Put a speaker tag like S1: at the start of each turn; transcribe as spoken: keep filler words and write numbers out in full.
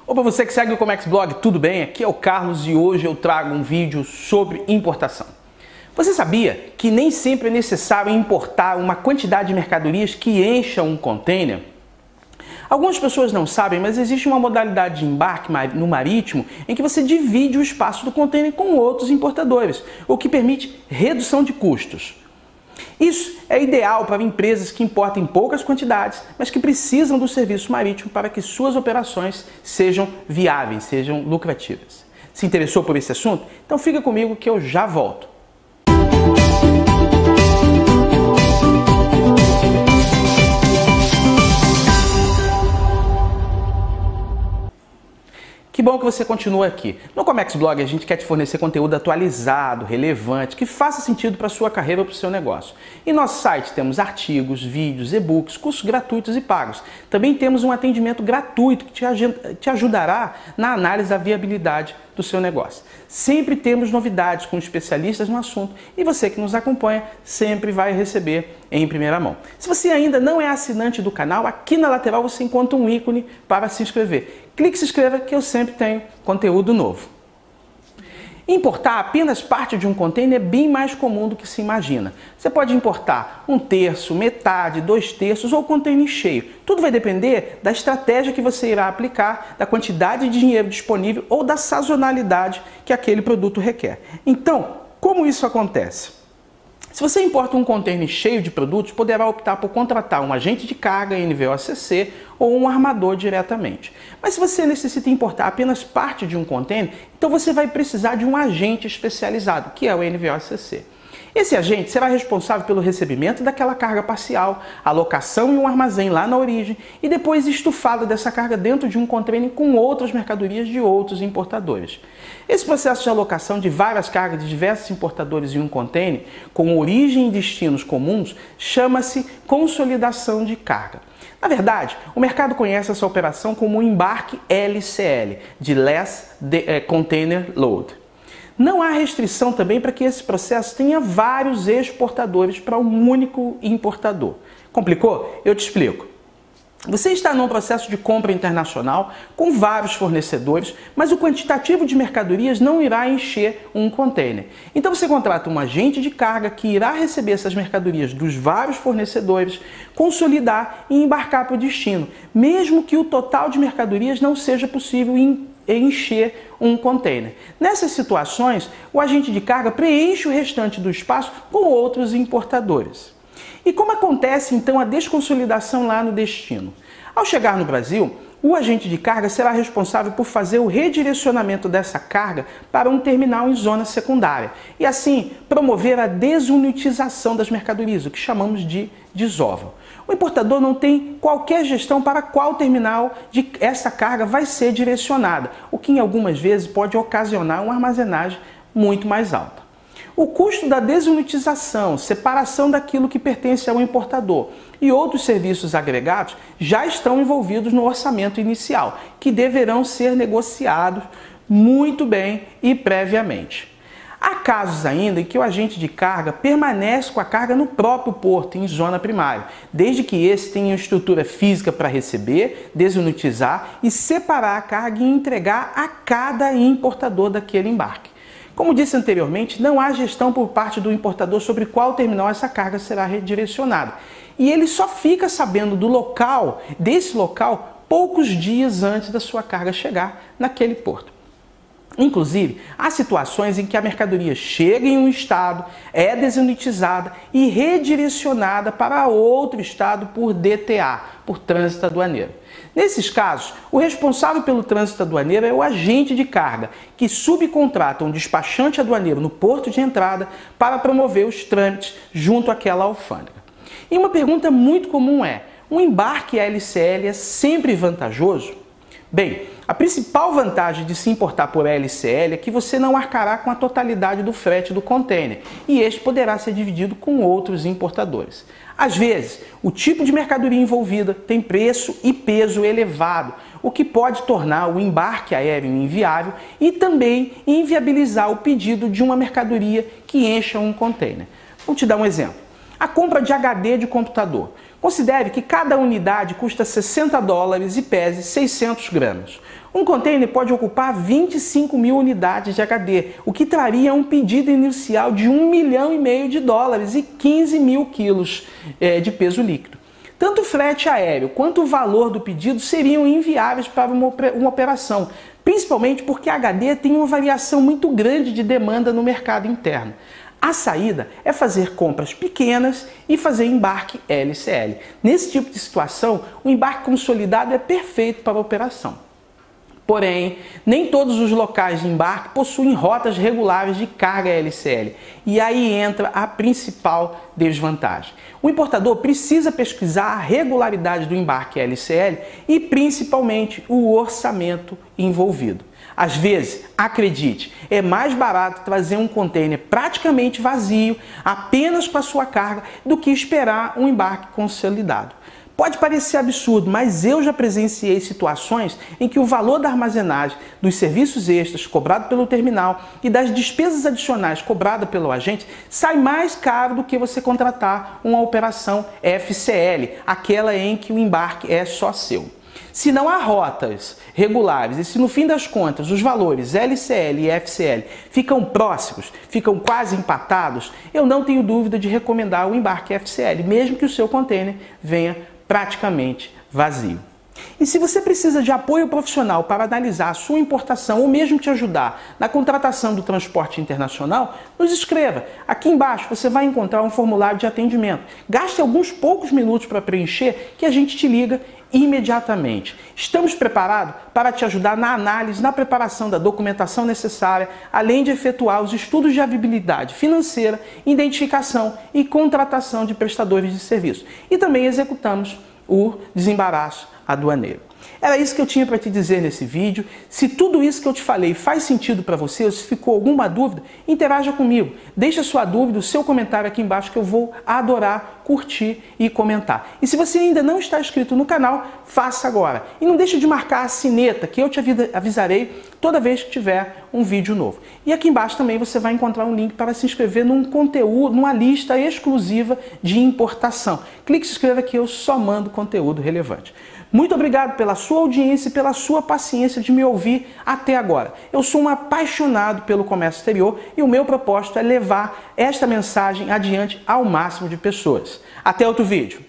S1: Opa, você que segue o Comex Blog, tudo bem? Aqui é o Carlos e hoje eu trago um vídeo sobre importação. Você sabia que nem sempre é necessário importar uma quantidade de mercadorias que encha um container? Algumas pessoas não sabem, mas existe uma modalidade de embarque no marítimo em que você divide o espaço do container com outros importadores, o que permite redução de custos. Isso é ideal para empresas que importam em poucas quantidades, mas que precisam do serviço marítimo para que suas operações sejam viáveis, sejam lucrativas. Se interessou por esse assunto? Então fica comigo que eu já volto. Que bom que você continua aqui. No Comex Blog a gente quer te fornecer conteúdo atualizado, relevante, que faça sentido para a sua carreira ou para o seu negócio. Em nosso site temos artigos, vídeos, e-books, cursos gratuitos e pagos. Também temos um atendimento gratuito que te ajudará na análise da viabilidade do seu negócio. Sempre temos novidades com especialistas no assunto e você que nos acompanha sempre vai receber em primeira mão. Se você ainda não é assinante do canal, aqui na lateral você encontra um ícone para se inscrever. Clique e se inscreva que eu sempre tenho conteúdo novo. Importar apenas parte de um container é bem mais comum do que se imagina. Você pode importar um terço, metade, dois terços ou container cheio. Tudo vai depender da estratégia que você irá aplicar, da quantidade de dinheiro disponível ou da sazonalidade que aquele produto requer. Então, como isso acontece? Se você importa um container cheio de produtos, poderá optar por contratar um agente de carga N V O C C ou um armador diretamente. Mas se você necessita importar apenas parte de um container, então você vai precisar de um agente especializado, que é o N V O C C. Esse agente será responsável pelo recebimento daquela carga parcial, alocação em um armazém lá na origem e depois estufado dessa carga dentro de um container com outras mercadorias de outros importadores. Esse processo de alocação de várias cargas de diversos importadores em um container, com origem e destinos comuns, chama-se consolidação de carga. Na verdade, o mercado conhece essa operação como o embarque L C L, de Less Container Load. Não há restrição também para que esse processo tenha vários exportadores para um único importador. Complicou? Eu te explico. Você está num processo de compra internacional com vários fornecedores, mas o quantitativo de mercadorias não irá encher um container. Então você contrata um agente de carga que irá receber essas mercadorias dos vários fornecedores, consolidar e embarcar para o destino, mesmo que o total de mercadorias não seja possível em encher um container. Nessas situações, o agente de carga preenche o restante do espaço com outros importadores. E como acontece então a desconsolidação lá no destino? Ao chegar no Brasil, o agente de carga será responsável por fazer o redirecionamento dessa carga para um terminal em zona secundária e assim promover a desunitização das mercadorias, o que chamamos de desova. O importador não tem qualquer gestão para qual terminal de essa carga vai ser direcionada, o que em algumas vezes pode ocasionar uma armazenagem muito mais alta. O custo da desunitização, separação daquilo que pertence ao importador e outros serviços agregados já estão envolvidos no orçamento inicial, que deverão ser negociados muito bem e previamente. Há casos ainda em que o agente de carga permanece com a carga no próprio porto, em zona primária, desde que esse tenha estrutura física para receber, desunitizar e separar a carga e entregar a cada importador daquele embarque. Como disse anteriormente, não há gestão por parte do importador sobre qual terminal essa carga será redirecionada. E ele só fica sabendo do local, desse local, poucos dias antes da sua carga chegar naquele porto. Inclusive, há situações em que a mercadoria chega em um estado, é desunitizada e redirecionada para outro estado por D T A, por trânsito aduaneiro. Nesses casos, o responsável pelo trânsito aduaneiro é o agente de carga, que subcontrata um despachante aduaneiro no porto de entrada para promover os trâmites junto àquela alfândega. E uma pergunta muito comum é: um embarque L C L é sempre vantajoso? Bem, a principal vantagem de se importar por L C L é que você não arcará com a totalidade do frete do container e este poderá ser dividido com outros importadores. Às vezes, o tipo de mercadoria envolvida tem preço e peso elevado, o que pode tornar o embarque aéreo inviável e também inviabilizar o pedido de uma mercadoria que encha um container. Vou te dar um exemplo. A compra de H D de computador. Considere que cada unidade custa sessenta dólares e pese seiscentos gramas. Um container pode ocupar vinte e cinco mil unidades de H D, o que traria um pedido inicial de um milhão e meio de dólares e quinze mil quilos é, de peso líquido. Tanto o frete aéreo quanto o valor do pedido seriam inviáveis para uma, uma operação, principalmente porque a H D tem uma variação muito grande de demanda no mercado interno. A saída é fazer compras pequenas e fazer embarque L C L. Nesse tipo de situação, o embarque consolidado é perfeito para a operação. Porém, nem todos os locais de embarque possuem rotas regulares de carga L C L. E aí entra a principal desvantagem. O importador precisa pesquisar a regularidade do embarque L C L e principalmente o orçamento envolvido. Às vezes, acredite, é mais barato trazer um container praticamente vazio, apenas com a sua carga, do que esperar um embarque consolidado. Pode parecer absurdo, mas eu já presenciei situações em que o valor da armazenagem, dos serviços extras cobrado pelo terminal e das despesas adicionais cobradas pelo agente sai mais caro do que você contratar uma operação F C L, aquela em que o embarque é só seu. Se não há rotas regulares e se no fim das contas os valores L C L e F C L ficam próximos, ficam quase empatados, eu não tenho dúvida de recomendar o embarque F C L, mesmo que o seu container venha praticamente vazio. E se você precisa de apoio profissional para analisar a sua importação ou mesmo te ajudar na contratação do transporte internacional, nos escreva. Aqui embaixo você vai encontrar um formulário de atendimento. Gaste alguns poucos minutos para preencher que a gente te liga imediatamente. Estamos preparados para te ajudar na análise, na preparação da documentação necessária, além de efetuar os estudos de viabilidade financeira, identificação e contratação de prestadores de serviço. E também executamos o desembaraço aduaneiro. Era isso que eu tinha para te dizer nesse vídeo. Se tudo isso que eu te falei faz sentido para você, ou se ficou alguma dúvida, interaja comigo. Deixa sua dúvida, o seu comentário aqui embaixo que eu vou adorar curtir e comentar. E se você ainda não está inscrito no canal, faça agora. E não deixe de marcar a sineta que eu te avisarei toda vez que tiver um vídeo novo. E aqui embaixo também você vai encontrar um link para se inscrever num conteúdo, numa lista exclusiva de importação. Clique e se inscreva que eu só mando conteúdo relevante. Muito obrigado pela sua audiência e pela sua paciência de me ouvir até agora. Eu sou um apaixonado pelo comércio exterior e o meu propósito é levar esta mensagem adiante ao máximo de pessoas. Até outro vídeo.